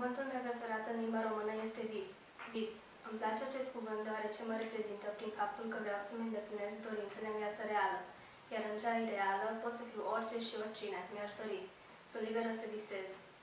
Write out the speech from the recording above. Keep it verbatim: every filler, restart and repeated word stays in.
Cuvântul meu preferat în limba română este vis. Vis. Îmi place acest cuvânt deoarece mă reprezintă prin faptul că vreau să-mi îndeplinesc dorințele în viața reală, iar în cea ireală pot să fiu orice și oricine mi-aș dori. Sunt liberă să visez.